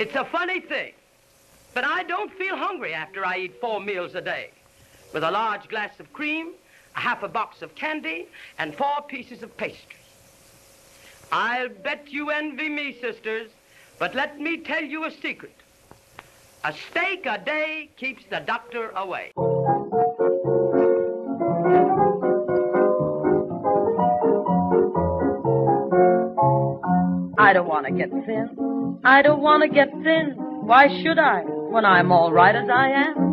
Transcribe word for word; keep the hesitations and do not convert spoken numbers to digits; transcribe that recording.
It's a funny thing, but I don't feel hungry after I eat four meals a day. With a large glass of cream, a half a box of candy, and four pieces of pastry. I'll bet you envy me, sisters, but let me tell you a secret. A steak a day keeps the doctor away. I don't want to get thin. I don't want to get thin. Why should I, when I'm all right as I am?